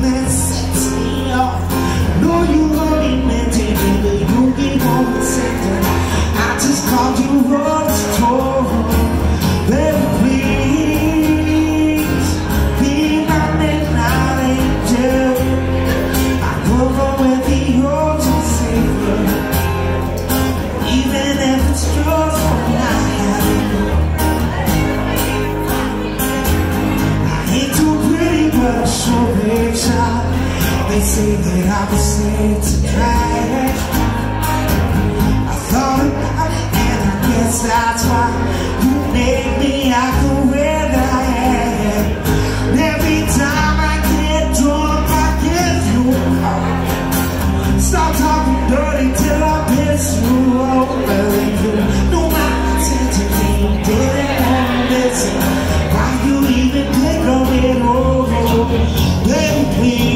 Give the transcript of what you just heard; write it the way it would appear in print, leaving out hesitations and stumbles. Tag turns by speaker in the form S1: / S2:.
S1: that sets me off. No, you only meant it, baby, you get on the center. I just called you on the store. Baby, please be my midnight angel. I go where the ocean sailor, even if it's just for night. I ain't too pretty, but I'm sure big shot. They say that I was sent to crash. I thought about it, and I guess that's why you made me act the way that I am. And every time I get drunk, I give you a call. Stop talking dirty till I piss you off. Well, you know my attention, you didn't want to listen. Why you even pick on it over? Baby, please.